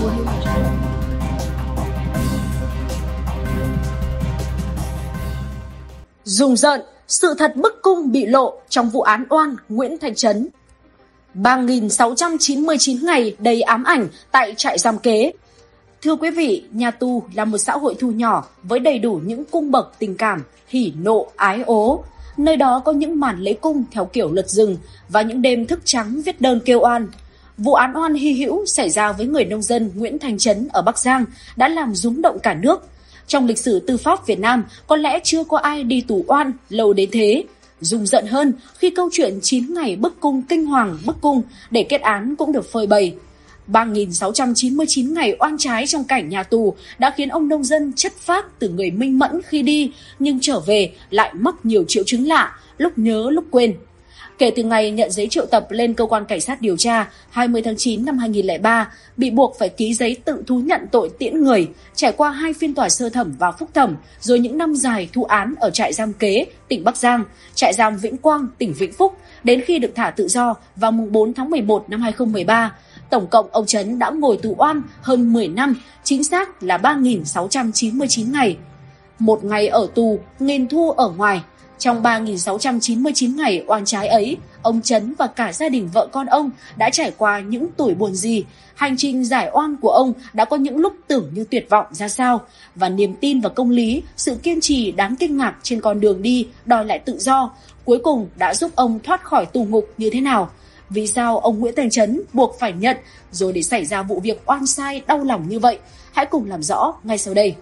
Rùng rợn, sự thật bức cung bị lộ trong vụ án oan Nguyễn Thanh Trấn. 3.699 ngày đầy ám ảnh tại trại giam Kế. Thưa quý vị, nhà tù là một xã hội thu nhỏ với đầy đủ những cung bậc tình cảm, hỉ nộ, ái ố. Nơi đó có những màn lễ cung theo kiểu lật rừng và những đêm thức trắng viết đơn kêu oan. Vụ án oan hy hữu xảy ra với người nông dân Nguyễn Thanh Trấn ở Bắc Giang đã làm rúng động cả nước. Trong lịch sử tư pháp Việt Nam, có lẽ chưa có ai đi tù oan lâu đến thế. Rùng rợn hơn khi câu chuyện 9 ngày bức cung kinh hoàng bức cung để kết án cũng được phơi bày. 3.699 ngày oan trái trong cảnh nhà tù đã khiến ông nông dân chất phác từ người minh mẫn khi đi, nhưng trở về lại mắc nhiều triệu chứng lạ, lúc nhớ lúc quên. Kể từ ngày nhận giấy triệu tập lên cơ quan cảnh sát điều tra 20 tháng 9 năm 2003, bị buộc phải ký giấy tự thú nhận tội tiễn người, trải qua 2 phiên tòa sơ thẩm và phúc thẩm, rồi những năm dài thụ án ở trại giam Kế, tỉnh Bắc Giang, trại giam Vĩnh Quang, tỉnh Vĩnh Phúc, đến khi được thả tự do vào mùng 4 tháng 11 năm 2013. Tổng cộng ông Trấn đã ngồi tù oan hơn 10 năm, chính xác là 3.699 ngày. Một ngày ở tù, nghìn thu ở ngoài. Trong 3.699 ngày oan trái ấy, ông Trấn và cả gia đình vợ con ông đã trải qua những tuổi buồn gì, hành trình giải oan của ông đã có những lúc tưởng như tuyệt vọng ra sao, và niềm tin vào công lý, sự kiên trì đáng kinh ngạc trên con đường đi đòi lại tự do, cuối cùng đã giúp ông thoát khỏi tù ngục như thế nào. Vì sao ông Nguyễn Thanh Trấn buộc phải nhận rồi để xảy ra vụ việc oan sai đau lòng như vậy? Hãy cùng làm rõ ngay sau đây.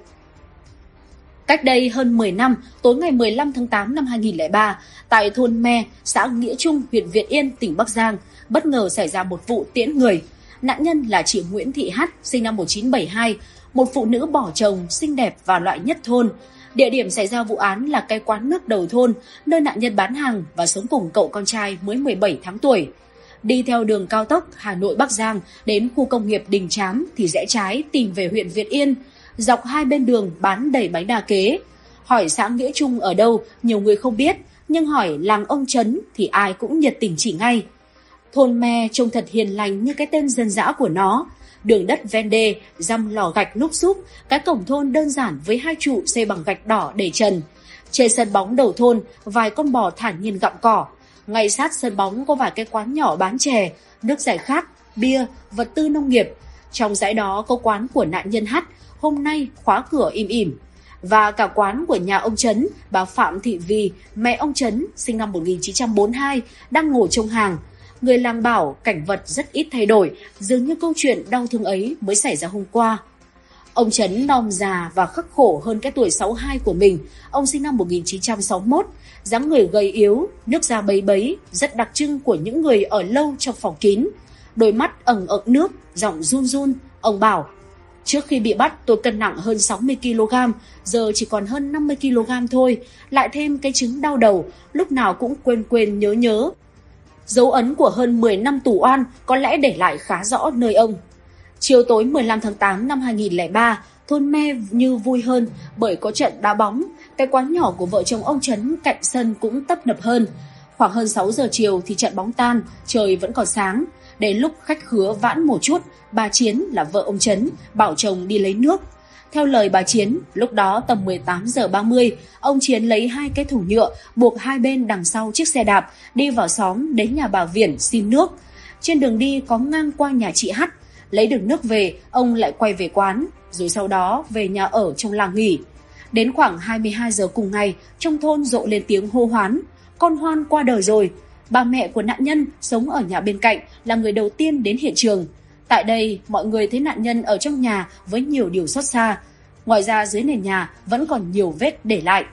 Cách đây hơn 10 năm, tối ngày 15 tháng 8 năm 2003, tại thôn Me, xã Nghĩa Trung, huyện Việt Yên, tỉnh Bắc Giang, bất ngờ xảy ra một vụ tiễn người. Nạn nhân là chị Nguyễn Thị H, sinh năm 1972, một phụ nữ bỏ chồng, xinh đẹp và loại nhất thôn. Địa điểm xảy ra vụ án là cái quán nước đầu thôn, nơi nạn nhân bán hàng và sống cùng cậu con trai mới 17 tháng tuổi. Đi theo đường cao tốc Hà Nội Bắc Giang đến khu công nghiệp Đình Chám thì rẽ trái tìm về huyện Việt Yên. Dọc hai bên đường bán đầy bánh đa kế. Hỏi xã Nghĩa Trung ở đâu, nhiều người không biết, nhưng hỏi làng ông Trấn thì ai cũng nhiệt tình chỉ ngay. Thôn Me trông thật hiền lành như cái tên dân dã của nó. Đường đất ven đê, răm lò gạch núp xúp, cái cổng thôn đơn giản với 2 trụ xây bằng gạch đỏ để trần. Trên sân bóng đầu thôn, vài con bò thản nhiên gặm cỏ. Ngay sát sân bóng có vài cái quán nhỏ bán chè, nước giải khát, bia, vật tư nông nghiệp. Trong dãy đó có quán của nạn nhân H, hôm nay khóa cửa im ỉm. Và cả quán của nhà ông Trấn, bà Phạm Thị Vì, mẹ ông Trấn, sinh năm 1942, đang ngồi trông hàng. Người làng bảo cảnh vật rất ít thay đổi, dường như câu chuyện đau thương ấy mới xảy ra hôm qua. Ông Trấn non già và khắc khổ hơn cái tuổi 62 của mình. Ông sinh năm 1961, dáng người gầy yếu, nước da bấy bấy, rất đặc trưng của những người ở lâu trong phòng kín. Đôi mắt ẩn ực nước, giọng run run, ông bảo: trước khi bị bắt tôi cân nặng hơn 60 kg, giờ chỉ còn hơn 50 kg thôi, lại thêm cái chứng đau đầu, lúc nào cũng quên nhớ. Dấu ấn của hơn 10 năm tù oan có lẽ để lại khá rõ nơi ông. Chiều tối 15 tháng 8 năm 2003, thôn Me như vui hơn bởi có trận đá bóng. Cái quán nhỏ của vợ chồng ông Trấn cạnh sân cũng tấp nập hơn. Khoảng hơn 6 giờ chiều thì trận bóng tan, trời vẫn còn sáng. Đến lúc khách khứa vãn một chút, bà Chiến là vợ ông Trấn bảo chồng đi lấy nước. Theo lời bà Chiến, lúc đó tầm 18 giờ 30, ông Chiến lấy 2 cái thùng nhựa buộc hai bên đằng sau chiếc xe đạp, đi vào xóm đến nhà bà Viển xin nước. Trên đường đi có ngang qua nhà chị H, lấy được nước về, ông lại quay về quán, rồi sau đó về nhà ở trong làng nghỉ. Đến khoảng 22 giờ cùng ngày, trong thôn rộ lên tiếng hô hoán: con Hoan qua đời rồi. Bà mẹ của nạn nhân sống ở nhà bên cạnh là người đầu tiên đến hiện trường. Tại đây, mọi người thấy nạn nhân ở trong nhà với nhiều điều xót xa. Ngoài ra dưới nền nhà vẫn còn nhiều vết để lại.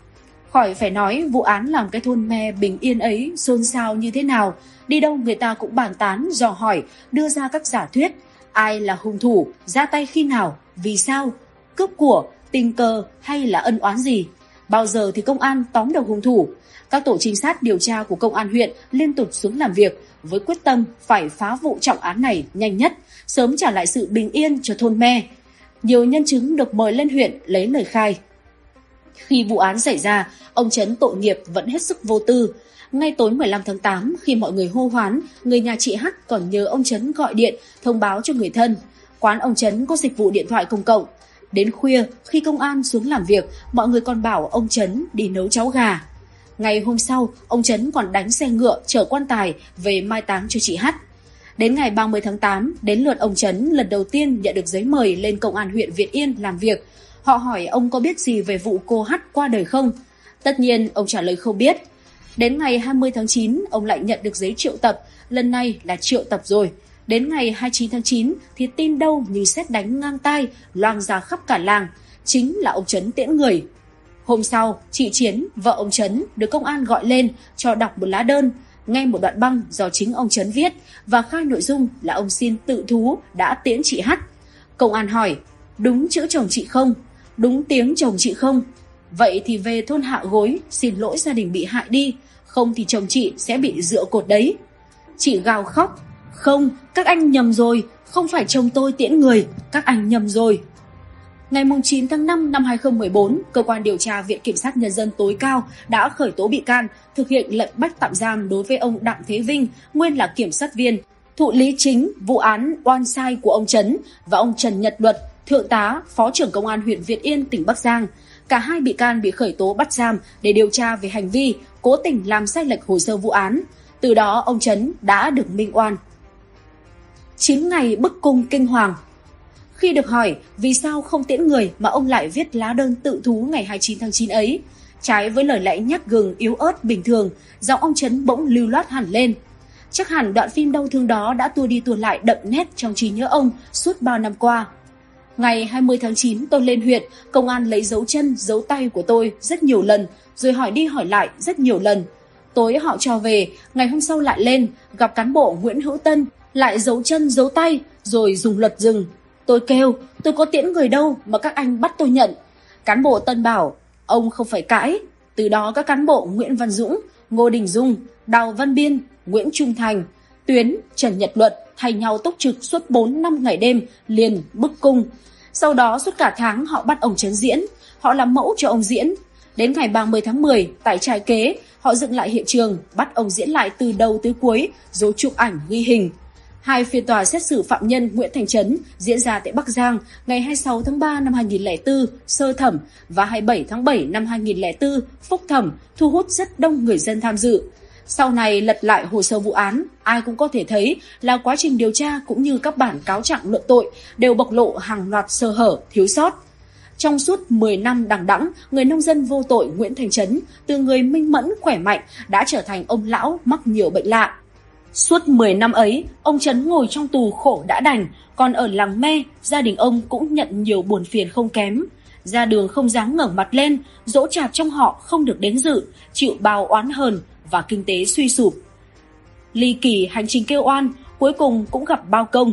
Khỏi phải nói vụ án làm cái thôn Me bình yên ấy xôn xao như thế nào. Đi đâu người ta cũng bàn tán, dò hỏi, đưa ra các giả thuyết. Ai là hung thủ, ra tay khi nào, vì sao, cướp của, tình cờ hay là ân oán gì. Bao giờ thì công an tóm được hung thủ. Các tổ trinh sát điều tra của công an huyện liên tục xuống làm việc với quyết tâm phải phá vụ trọng án này nhanh nhất, sớm trả lại sự bình yên cho thôn Me. Nhiều nhân chứng được mời lên huyện lấy lời khai. Khi vụ án xảy ra, ông Trấn tội nghiệp vẫn hết sức vô tư. Ngay tối 15 tháng 8, khi mọi người hô hoán, người nhà chị H còn nhờ ông Trấn gọi điện thông báo cho người thân. quán ông Trấn có dịch vụ điện thoại công cộng. Đến khuya, khi công an xuống làm việc, mọi người còn bảo ông Trấn đi nấu cháo gà. Ngày hôm sau, ông Trấn còn đánh xe ngựa chở quan tài về mai táng cho chị H. Đến ngày 30 tháng 8, đến lượt ông Trấn lần đầu tiên nhận được giấy mời lên công an huyện Việt Yên làm việc. Họ hỏi ông có biết gì về vụ cô H qua đời không? Tất nhiên, ông trả lời không biết. Đến ngày 20 tháng 9, ông lại nhận được giấy triệu tập, lần này là triệu tập rồi. Đến ngày 29 tháng 9 thì tin đâu như sét đánh ngang tai, loang ra khắp cả làng, chính là ông Trấn tiễn người. Hôm sau, chị Chiến, vợ ông Trấn, được công an gọi lên cho đọc một lá đơn, nghe một đoạn băng do chính ông Trấn viết và khai nội dung là ông xin tự thú đã tiễn chị H. Công an hỏi, đúng chữ chồng chị không? Đúng tiếng chồng chị không? Vậy thì về thôn Hạ Gối xin lỗi gia đình bị hại đi, không thì chồng chị sẽ bị dựa cột đấy. Chị gào khóc, không, các anh nhầm rồi, không phải chồng tôi tiễn người, các anh nhầm rồi. Ngày 9 tháng 5 năm 2014, Cơ quan điều tra Viện Kiểm sát Nhân dân tối cao đã khởi tố bị can, thực hiện lệnh bắt tạm giam đối với ông Đặng Thế Vinh, nguyên là kiểm sát viên, thụ lý chính vụ án oan sai của ông Trấn, và ông Trần Nhật Luật, thượng tá, phó trưởng công an huyện Việt Yên, tỉnh Bắc Giang. Cả hai bị can bị khởi tố bắt giam để điều tra về hành vi cố tình làm sai lệch hồ sơ vụ án. Từ đó ông Trấn đã được minh oan. 9 ngày bức cung kinh hoàng. Khi được hỏi vì sao không tiễn người mà ông lại viết lá đơn tự thú ngày 29 tháng 9 ấy, trái với lời lẽ nhát gừng yếu ớt bình thường, giọng ông Trấn bỗng lưu loát hẳn lên. Chắc hẳn đoạn phim đau thương đó đã tua đi tua lại đậm nét trong trí nhớ ông suốt bao năm qua. Ngày 20 tháng 9 tôi lên huyện, công an lấy dấu chân, dấu tay của tôi rất nhiều lần, rồi hỏi đi hỏi lại rất nhiều lần. Tối họ cho về, ngày hôm sau lại lên, gặp cán bộ Nguyễn Hữu Tân, lại dấu chân, dấu tay, rồi dùng luật dừng. Tôi kêu, tôi có tiễn người đâu mà các anh bắt tôi nhận. Cán bộ Tân bảo, ông không phải cãi. Từ đó các cán bộ Nguyễn Văn Dũng, Ngô Đình Dung, Đào Văn Biên, Nguyễn Trung Thành, Tuyến, Trần Nhật Luật thay nhau túc trực suốt 4-5 ngày đêm liền bức cung. Sau đó suốt cả tháng họ bắt ông Trấn diễn, họ làm mẫu cho ông diễn. Đến ngày 30 tháng 10, tại Trại Kế, họ dựng lại hiện trường, bắt ông diễn lại từ đầu tới cuối, rồi chụp ảnh ghi hình. 2 phiên tòa xét xử phạm nhân Nguyễn Thành Trấn diễn ra tại Bắc Giang ngày 26 tháng 3 năm 2004, sơ thẩm, và 27 tháng 7 năm 2004, phúc thẩm, thu hút rất đông người dân tham dự. Sau này lật lại hồ sơ vụ án, ai cũng có thể thấy là quá trình điều tra cũng như các bản cáo trạng luận tội đều bộc lộ hàng loạt sơ hở, thiếu sót. Trong suốt 10 năm đằng đẵng, người nông dân vô tội Nguyễn Thành Trấn, từ người minh mẫn khỏe mạnh đã trở thành ông lão mắc nhiều bệnh lạ. Suốt 10 năm ấy, ông Trấn ngồi trong tù khổ đã đành, còn ở làng Me, gia đình ông cũng nhận nhiều buồn phiền không kém. Ra đường không dám ngẩng mặt lên, dỗ chạp trong họ không được đến dự, chịu bao oán hờn và kinh tế suy sụp. Ly kỳ hành trình kêu oan, cuối cùng cũng gặp bao công.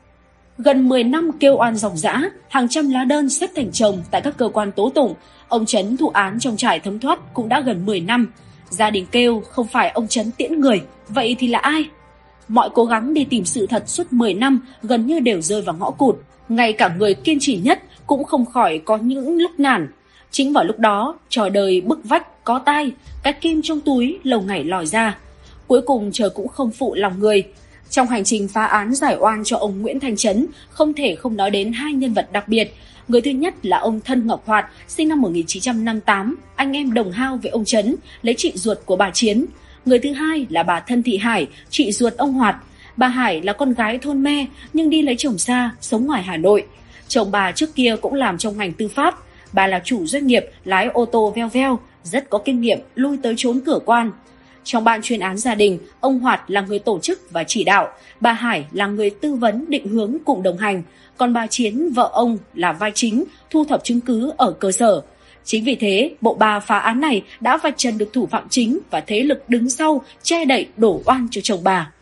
Gần 10 năm kêu oan ròng rã, hàng trăm lá đơn xếp thành chồng tại các cơ quan tố tụng, ông Trấn thụ án trong trại thấm thoát cũng đã gần 10 năm. Gia đình kêu không phải ông Trấn tiễn người, vậy thì là ai? Mọi cố gắng đi tìm sự thật suốt 10 năm gần như đều rơi vào ngõ cụt. Ngay cả người kiên trì nhất cũng không khỏi có những lúc nản. Chính vào lúc đó, trò đời bức vách có tai, cái kim trong túi lâu ngày lòi ra. Cuối cùng trời cũng không phụ lòng người. Trong hành trình phá án giải oan cho ông Nguyễn Thành Trấn, không thể không nói đến 2 nhân vật đặc biệt. Người thứ nhất là ông Thân Ngọc Hoạt, sinh năm 1958, anh em đồng hao với ông Trấn, lấy chị ruột của bà Chiến. Người thứ hai là bà Thân Thị Hải, chị ruột ông Hoạt. Bà Hải là con gái thôn Me nhưng đi lấy chồng xa, sống ngoài Hà Nội. Chồng bà trước kia cũng làm trong ngành tư pháp. Bà là chủ doanh nghiệp lái ô tô veo veo, rất có kinh nghiệm lui tới trốn cửa quan. Trong ban chuyên án gia đình, ông Hoạt là người tổ chức và chỉ đạo, bà Hải là người tư vấn định hướng cùng đồng hành, còn bà Chiến, vợ ông, là vai chính, thu thập chứng cứ ở cơ sở. Chính vì thế, bộ ba phá án này đã vạch trần được thủ phạm chính và thế lực đứng sau che đậy đổ oan cho chồng bà.